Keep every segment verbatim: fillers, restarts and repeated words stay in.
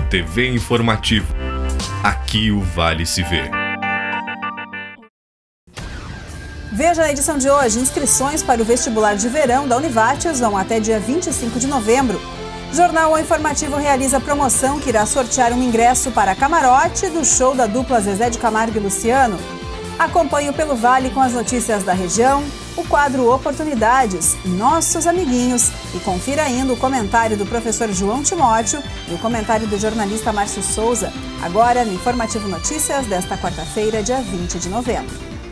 T V Informativo. Aqui o Vale se vê. Veja na edição de hoje, inscrições para o vestibular de verão da Univates vão até dia vinte e cinco de novembro. Jornal O Informativo realiza promoção que irá sortear um ingresso para camarote do show da dupla Zezé de Camargo e Luciano. Acompanhe o Pelo Vale com as notícias da região, o quadro Oportunidades, Nossos Amiguinhos e confira ainda o comentário do professor João Timóteo e o comentário do jornalista Márcio Souza, agora no Informativo Notícias desta quarta-feira, dia vinte de novembro.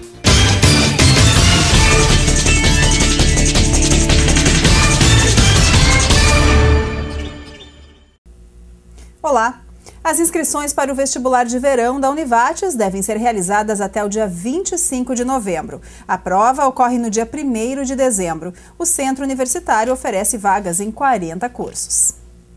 Olá! As inscrições para o vestibular de verão da Univates devem ser realizadas até o dia vinte e cinco de novembro. A prova ocorre no dia primeiro de dezembro. O centro universitário oferece vagas em quarenta cursos.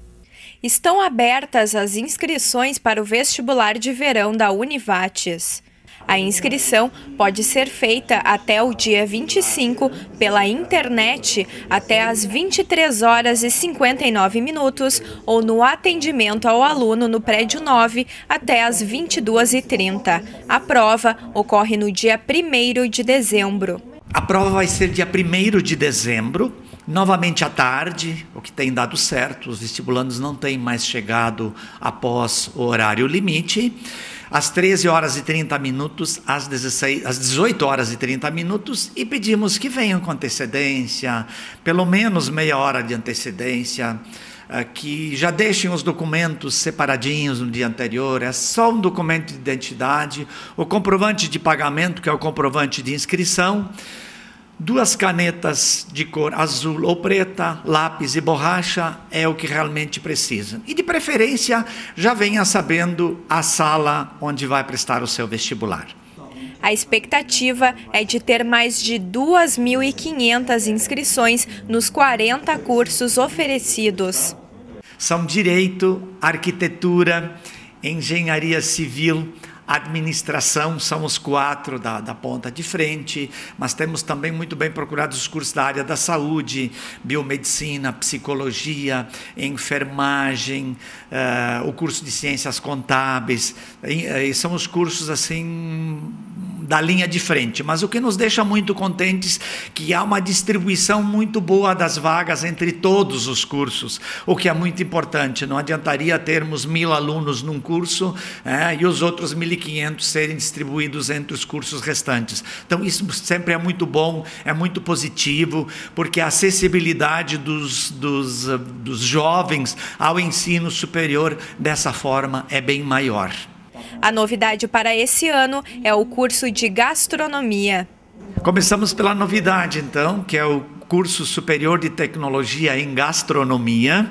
Estão abertas as inscrições para o vestibular de verão da Univates. A inscrição pode ser feita até o dia vinte e cinco pela internet até às vinte e três horas e cinquenta e nove minutos ou no atendimento ao aluno no prédio nove até às vinte e duas e trinta. A prova ocorre no dia primeiro de dezembro. A prova vai ser dia primeiro de dezembro, novamente à tarde, o que tem dado certo. Os vestibulandos não têm mais chegado após o horário limite. Às treze horas e trinta minutos, às, dezesseis, às dezoito horas e trinta minutos, e pedimos que venham com antecedência, pelo menos meia hora de antecedência, que já deixem os documentos separadinhos no dia anterior. É só um documento de identidade, o comprovante de pagamento, que é o comprovante de inscrição, duas canetas de cor azul ou preta, lápis e borracha é o que realmente precisa. E de preferência, já venha sabendo a sala onde vai prestar o seu vestibular. A expectativa é de ter mais de duas mil e quinhentas inscrições nos quarenta cursos oferecidos. São Direito, Arquitetura, Engenharia Civil, Administração, são os quatro da, da ponta de frente, mas temos também muito bem procurados os cursos da área da saúde, biomedicina, psicologia, enfermagem, uh, o curso de ciências contábeis, e, e são os cursos assim da linha de frente, mas o que nos deixa muito contentes que há uma distribuição muito boa das vagas entre todos os cursos, o que é muito importante. Não adiantaria termos mil alunos num curso é, e os outros mil e quinhentos serem distribuídos entre os cursos restantes. Então isso sempre é muito bom, é muito positivo, porque a acessibilidade dos, dos, dos jovens ao ensino superior dessa forma é bem maior. A novidade para esse ano é o curso de gastronomia. Começamos pela novidade, então, que é o curso superior de tecnologia em gastronomia,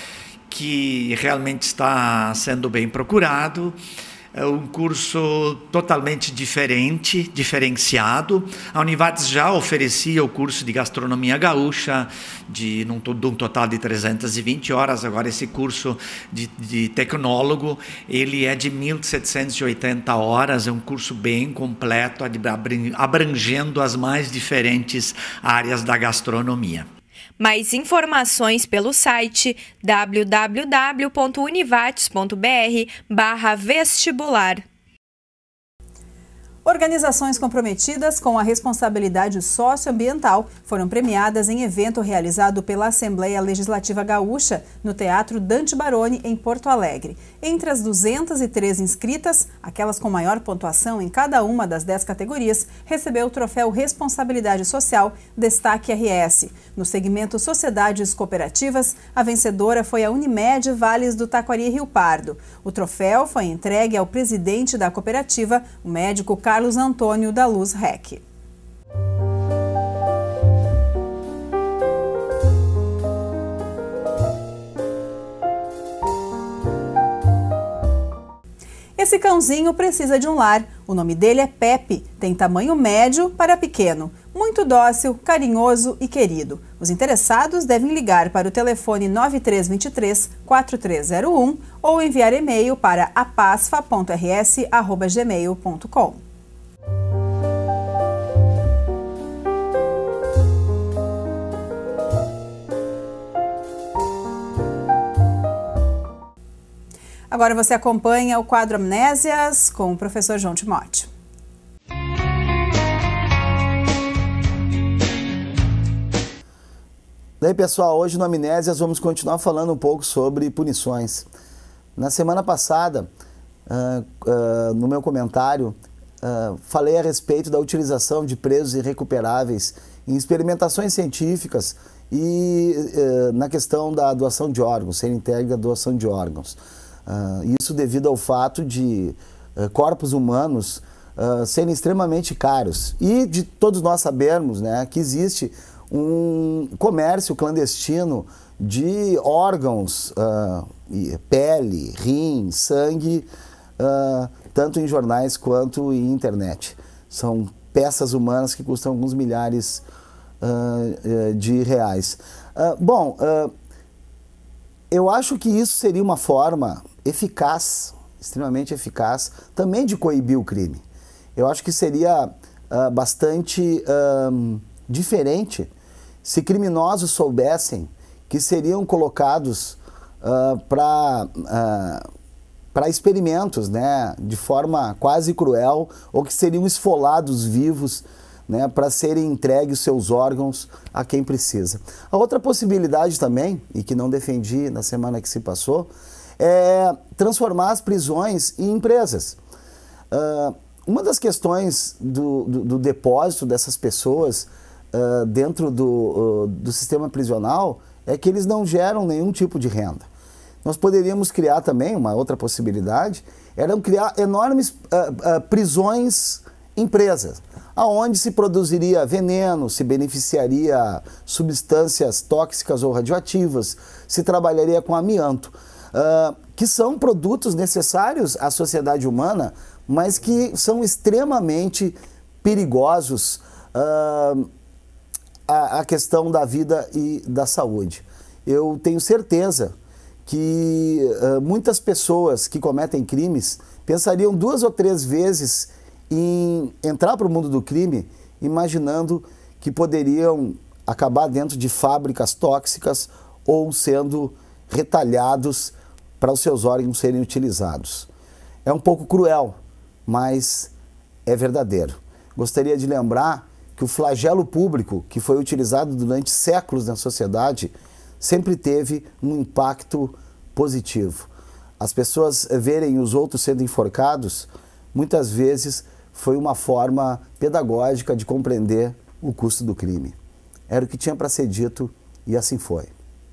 que realmente está sendo bem procurado. É um curso totalmente diferente, diferenciado. A Univates já oferecia o curso de gastronomia gaúcha, de, num, de um total de trezentas e vinte horas. Agora esse curso de, de tecnólogo, ele é de mil setecentas e oitenta horas, é um curso bem completo, abrangendo as mais diferentes áreas da gastronomia. Mais informações pelo site w w w ponto univates ponto b r barra vestibular. Organizações comprometidas com a responsabilidade socioambiental foram premiadas em evento realizado pela Assembleia Legislativa Gaúcha no Teatro Dante Baroni, em Porto Alegre. Entre as duzentas e três inscritas, aquelas com maior pontuação em cada uma das dez categorias, recebeu o troféu Responsabilidade Social Destaque R S. No segmento Sociedades Cooperativas, a vencedora foi a Unimed Vales do Taquari Rio Pardo. O troféu foi entregue ao presidente da cooperativa, o médico Carlos Antônio da Luz Rec. Esse cãozinho precisa de um lar. O nome dele é Pepe, tem tamanho médio para pequeno, muito dócil, carinhoso e querido. Os interessados devem ligar para o telefone nove três dois três, quatro três zero um ou enviar e-mail para apasfa ponto r s arroba gmail ponto com. Agora você acompanha o quadro Amnésias com o professor João Timóteo. E aí, pessoal, hoje no Amnésias vamos continuar falando um pouco sobre punições. Na semana passada, uh, uh, no meu comentário, uh, falei a respeito da utilização de presos irrecuperáveis em experimentações científicas e uh, na questão da doação de órgãos, ser entregue a doação de órgãos. Uh, isso devido ao fato de uh, corpos humanos uh, serem extremamente caros e de todos nós sabermos, né, que existe um comércio clandestino de órgãos, uh, pele, rim, sangue, uh, tanto em jornais quanto em internet. São peças humanas que custam alguns milhares uh, uh, de reais. Uh, bom, uh, eu acho que isso seria uma forma eficaz, extremamente eficaz, também de coibir o crime. Eu acho que seria uh, bastante uh, diferente se criminosos soubessem que seriam colocados uh, para uh, para experimentos, né, de forma quase cruel, ou que seriam esfolados vivos, né, para serem entregues seus órgãos a quem precisa. A outra possibilidade também, e que não defendi na semana que se passou, é transformar as prisões em empresas. Uh, uma das questões do, do, do depósito dessas pessoas Uh, dentro do, uh, do sistema prisional é que eles não geram nenhum tipo de renda. Nós poderíamos criar também, uma outra possibilidade, era criar enormes uh, uh, prisões empresas, aonde se produziria veneno, se beneficiaria substâncias tóxicas ou radioativas, se trabalharia com amianto, uh, que são produtos necessários à sociedade humana, mas que são extremamente perigosos uh, A, a questão da vida e da saúde. Eu tenho certeza que uh, muitas pessoas que cometem crimes pensariam duas ou três vezes em entrar para o mundo do crime, imaginando que poderiam acabar dentro de fábricas tóxicas ou sendo retalhados para os seus órgãos serem utilizados. É um pouco cruel, mas é verdadeiro. Gostaria de lembrar que o flagelo público, que foi utilizado durante séculos na sociedade, sempre teve um impacto positivo. As pessoas verem os outros sendo enforcados, muitas vezes foi uma forma pedagógica de compreender o custo do crime. Era o que tinha para ser dito e assim foi.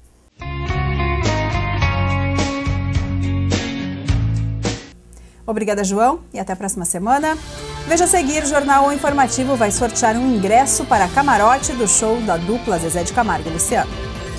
Obrigada, João, e até a próxima semana. Veja a seguir, o Jornal Informativo vai sortear um ingresso para camarote do show da dupla Zezé de Camargo e Luciano.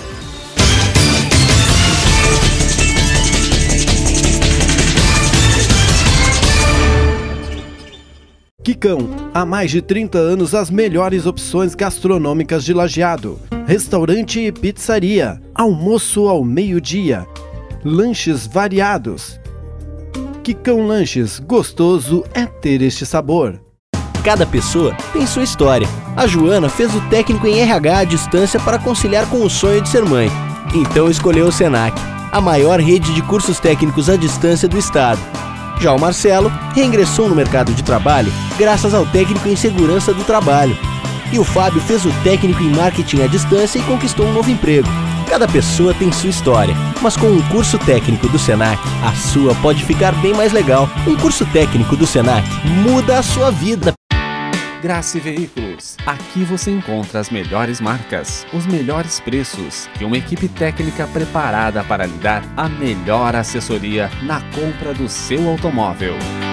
Quicão, há mais de trinta anos as melhores opções gastronômicas de Lajeado. Restaurante e pizzaria, almoço ao meio-dia, lanches variados. Quicão Lanches, gostoso é ter este sabor. Cada pessoa tem sua história. A Joana fez o técnico em R H à distância para conciliar com o sonho de ser mãe. Então escolheu o Senac, a maior rede de cursos técnicos à distância do estado. Já o Marcelo reingressou no mercado de trabalho graças ao técnico em segurança do trabalho. E o Fábio fez o técnico em marketing à distância e conquistou um novo emprego. Cada pessoa tem sua história, mas com um curso técnico do Senac, a sua pode ficar bem mais legal. Um curso técnico do Senac muda a sua vida. Grace Veículos. Aqui você encontra as melhores marcas, os melhores preços e uma equipe técnica preparada para lhe dar a melhor assessoria na compra do seu automóvel.